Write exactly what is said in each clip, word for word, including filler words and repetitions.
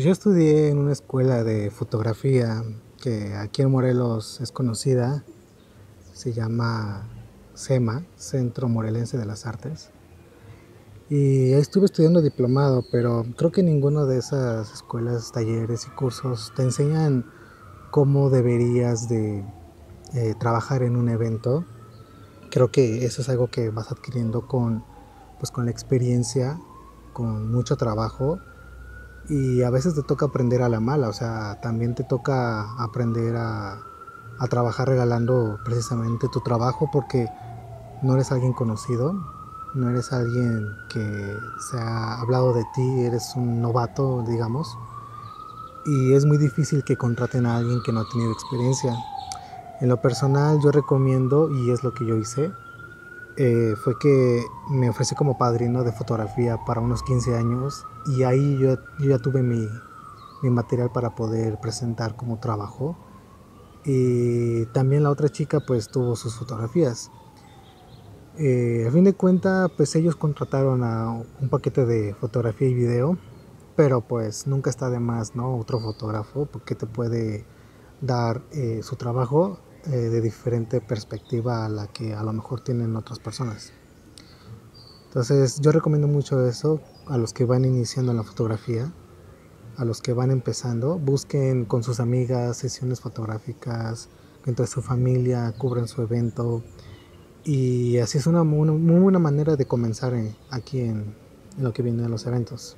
Pues yo estudié en una escuela de fotografía que aquí en Morelos es conocida, se llama CEMA, Centro Morelense de las Artes. Y ahí estuve estudiando diplomado, pero creo que ninguna de esas escuelas, talleres y cursos te enseñan cómo deberías de eh, trabajar en un evento. Creo que eso es algo que vas adquiriendo con, pues, con la experiencia, con mucho trabajo. Y a veces te toca aprender a la mala, o sea, también te toca aprender a, a trabajar regalando precisamente tu trabajo, porque no eres alguien conocido, no eres alguien que se ha hablado de ti, eres un novato, digamos, y es muy difícil que contraten a alguien que no ha tenido experiencia. En lo personal yo recomiendo, y es lo que yo hice, eh, fue que me ofrecí como padrino de fotografía para unos quince años, y ahí yo, yo ya tuve mi, mi material para poder presentar como trabajo. Y también la otra chica pues tuvo sus fotografías. Eh, a fin de cuentas pues ellos contrataron a un paquete de fotografía y video, pero pues nunca está de más, ¿no? Otro fotógrafo, porque te puede dar eh, su trabajo eh, de diferente perspectiva a la que a lo mejor tienen otras personas. Entonces yo recomiendo mucho eso a los que van iniciando en la fotografía, a los que van empezando. Busquen con sus amigas sesiones fotográficas, entre su familia, cubren su evento, y así es una muy, muy buena manera de comenzar en, aquí en, en lo que viene de los eventos.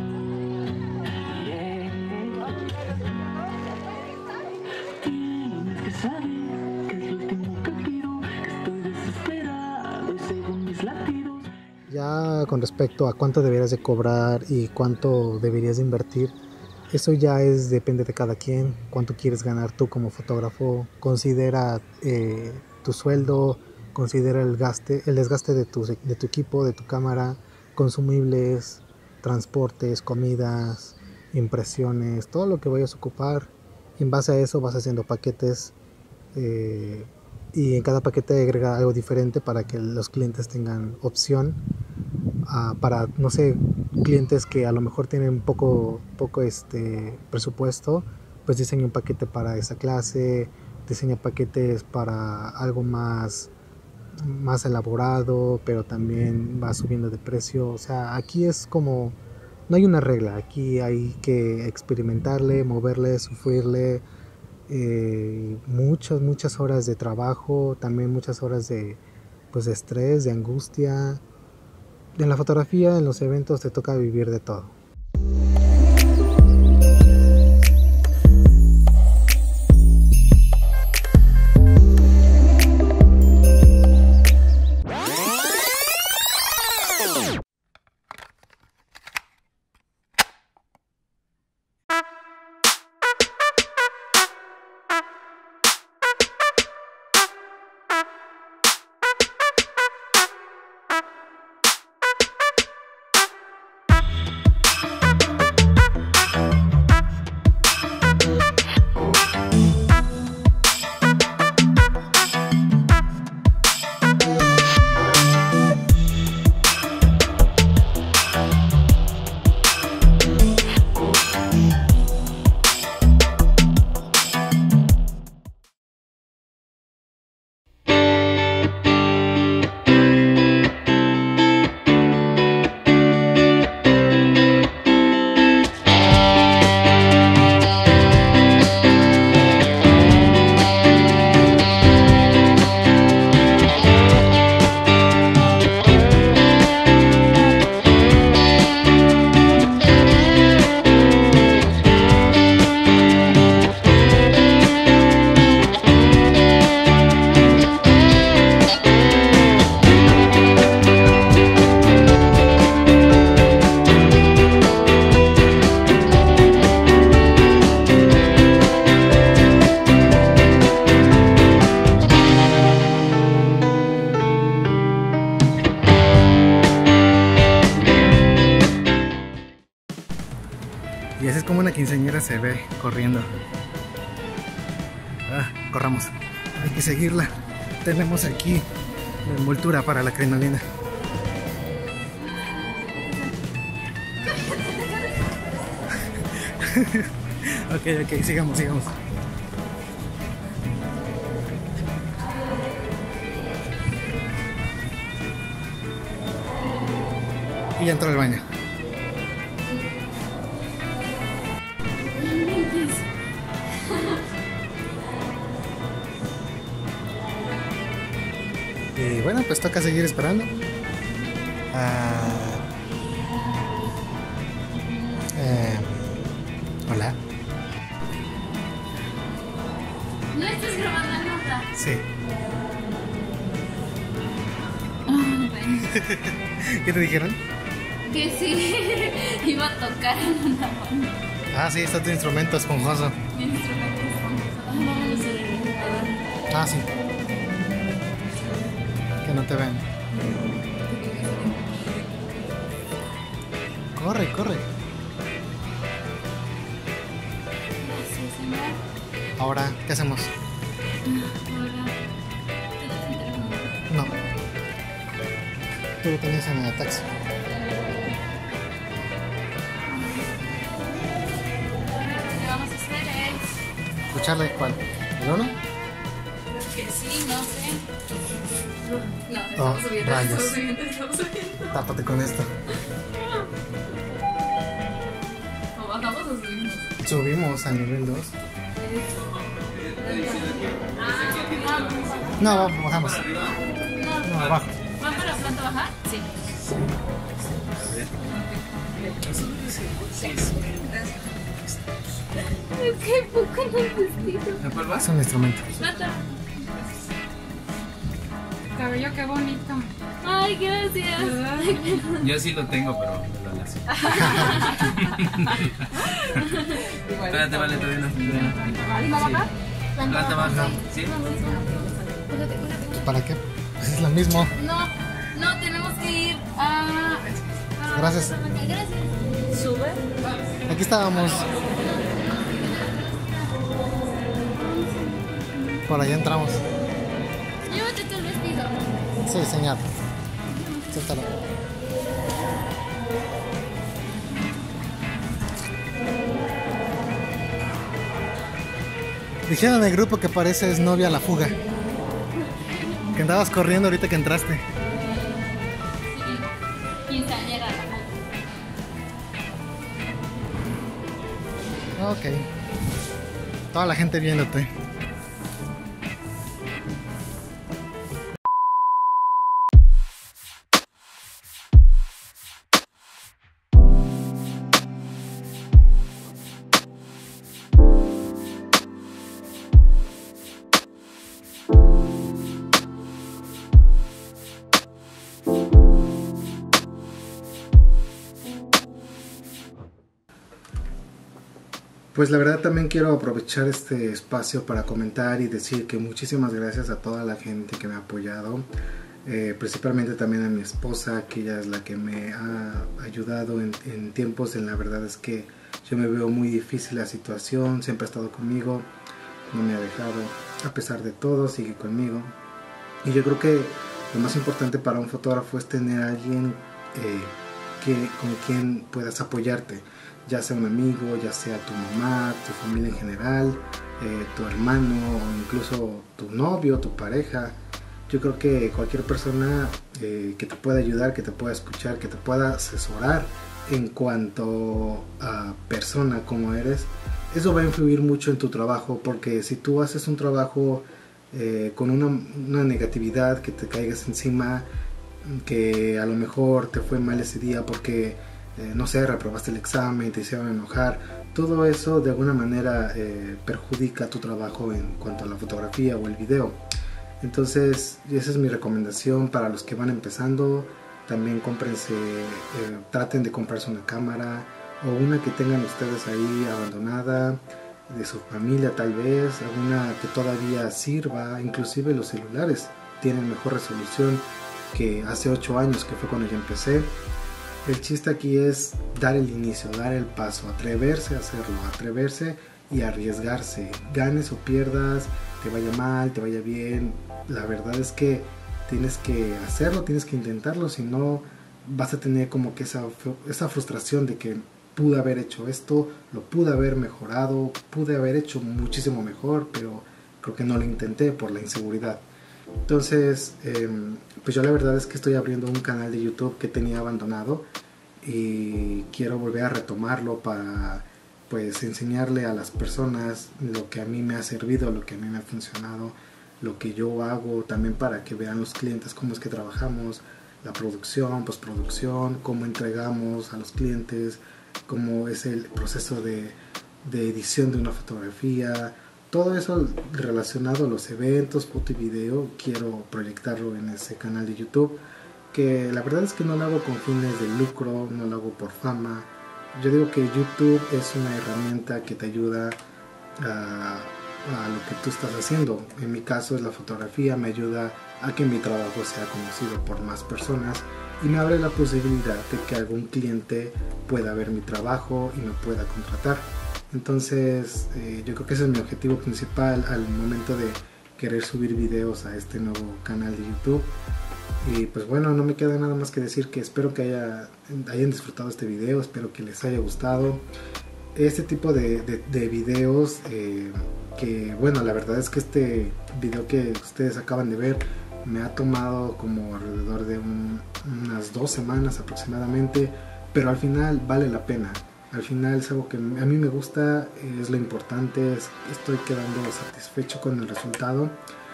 Ya con respecto a cuánto deberías de cobrar y cuánto deberías de invertir, eso ya es, depende de cada quien, cuánto quieres ganar tú como fotógrafo. Considera eh, tu sueldo, considera el gaste, el desgaste de tu, de tu equipo, de tu cámara, consumibles, transportes, comidas, impresiones, todo lo que vayas a ocupar. En base a eso vas haciendo paquetes eh, y en cada paquete agrega algo diferente para que los clientes tengan opción. Uh, para, no sé, clientes que a lo mejor tienen poco, poco este, presupuesto, pues diseña un paquete para esa clase, diseña paquetes para algo más, más elaborado, pero también va subiendo de precio. O sea, aquí es como, no hay una regla, aquí hay que experimentarle, moverle, sufrirle, eh, muchas, muchas horas de trabajo, también muchas horas de, pues, de estrés, de angustia. En la fotografía, en los eventos, te toca vivir de todo. Y así es como una quinceañera se ve corriendo. Ah, corramos. Hay que seguirla. Tenemos aquí la envoltura para la crinolina. Ok, ok, sigamos, sigamos. Y ya entró al baño. Y bueno, pues toca seguir esperando. Ah, eh, hola. ¿No estás grabando la nota? Sí. Ah, bueno. ¿Qué te dijeron? Que sí, iba a tocar en una banda. Ah, sí, está tu instrumento esponjoso. Mi instrumento es famoso. Ah, vámonos a la computadora. Ah, sí. Que no te vean. Corre, corre. Gracias, señor. Ahora, ¿qué hacemos? Ahora, ¿te das el teléfono? No. Tú lo tenías en el taxi. Lo que vamos a hacer es... ¿Escucharle cuál? ¿El uno? Que sí, no sé. No, Oh, estamos subiendo, rayos. estamos subiendo, estamos subiendo. Tápate con esto. ¿O bajamos o subimos? Subimos al nivel dos. Ah, No, bajamos. no. No, abajo. ¿Van para planta baja? Sí. Qué poco necesito. Es un instrumento. Plata. Cabello, qué bonito. Ay, gracias. Yo sí lo tengo, pero me lo nací. Espérate, vale, todavía no. ¿Planta baja? Planta baja, ¿sí? ¿Para qué? Pues es lo mismo. No, no, tenemos que ir a... a- Gracias. Gracias. Sube. Aquí estábamos. Por allá entramos. Llévate tu vestido. Sí, señor. Suéltalo. Dijeron en el grupo que pareces novia a la fuga. Que andabas corriendo ahorita que entraste. Sí. Quinceañera la foto. Ok. Toda la gente viéndote. Pues la verdad también quiero aprovechar este espacio para comentar y decir que muchísimas gracias a toda la gente que me ha apoyado, eh, principalmente también a mi esposa, que ella es la que me ha ayudado en, en tiempos en la verdad es que yo me veo muy difícil la situación, siempre ha estado conmigo, no me ha dejado, a pesar de todo sigue conmigo. Y yo creo que lo más importante para un fotógrafo es tener a alguien eh, que, con quien puedas apoyarte, ya sea un amigo, ya sea tu mamá, tu familia en general, eh, tu hermano o incluso tu novio, tu pareja. Yo creo que cualquier persona eh, que te pueda ayudar, que te pueda escuchar, que te pueda asesorar en cuanto a persona como eres, eso va a influir mucho en tu trabajo, porque si tú haces un trabajo eh, con una, una negatividad, que te caigas encima, que a lo mejor te fue mal ese día porque Eh, no sé, reprobaste el examen, te hicieron enojar, todo eso de alguna manera eh, perjudica tu trabajo en cuanto a la fotografía o el video. Entonces esa es mi recomendación para los que van empezando. También cómprense, eh, traten de comprarse una cámara o una que tengan ustedes ahí abandonada, de su familia tal vez, alguna que todavía sirva. Inclusive los celulares tienen mejor resolución que hace ocho años, que fue cuando yo empecé. El chiste aquí es dar el inicio, dar el paso, atreverse a hacerlo, atreverse y arriesgarse. Ganes o pierdas, te vaya mal, te vaya bien. La verdad es que tienes que hacerlo, tienes que intentarlo, si no vas a tener como que esa, esa frustración de que pude haber hecho esto, lo pude haber mejorado, pude haber hecho muchísimo mejor, pero creo que no lo intenté por la inseguridad. Entonces, eh, pues yo la verdad es que estoy abriendo un canal de YouTube que tenía abandonado y quiero volver a retomarlo para pues enseñarle a las personas lo que a mí me ha servido, lo que a mí me ha funcionado, lo que yo hago, también para que vean los clientes cómo es que trabajamos, la producción, postproducción, cómo entregamos a los clientes, cómo es el proceso de, de edición de una fotografía. Todo eso relacionado a los eventos, foto y video, quiero proyectarlo en ese canal de YouTube, que la verdad es que no lo hago con fines de lucro, no lo hago por fama. Yo digo que YouTube es una herramienta que te ayuda a, a lo que tú estás haciendo. En mi caso es la fotografía, me ayuda a que mi trabajo sea conocido por más personas y me abre la posibilidad de que algún cliente pueda ver mi trabajo y me pueda contratar. Entonces eh, yo creo que ese es mi objetivo principal al momento de querer subir videos a este nuevo canal de YouTube. Y pues bueno, no me queda nada más que decir que espero que haya, hayan disfrutado este video, espero que les haya gustado este tipo de, de, de videos, eh, que bueno, la verdad es que este video que ustedes acaban de ver me ha tomado como alrededor de un, unas dos semanas aproximadamente, pero al final vale la pena. Al final es algo que a mí me gusta, es lo importante, es, estoy quedando satisfecho con el resultado.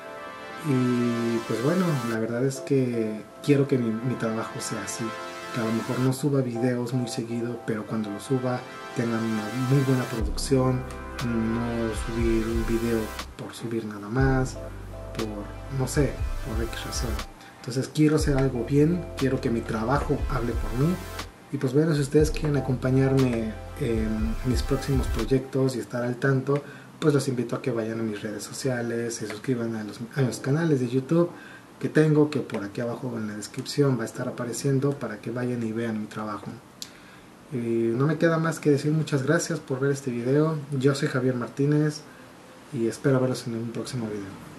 Y pues bueno, la verdad es que quiero que mi, mi trabajo sea así, que a lo mejor no suba videos muy seguido, pero cuando lo suba tenga una muy buena producción, no subir un video por subir nada más, por no sé, por X razón. Entonces quiero hacer algo bien, quiero que mi trabajo hable por mí. Y pues bueno, si ustedes quieren acompañarme en mis próximos proyectos y estar al tanto, pues los invito a que vayan a mis redes sociales, se suscriban a los, a los canales de YouTube que tengo, que por aquí abajo en la descripción va a estar apareciendo para que vayan y vean mi trabajo. Y no me queda más que decir muchas gracias por ver este video. Yo soy Javier Martínez y espero verlos en un próximo video.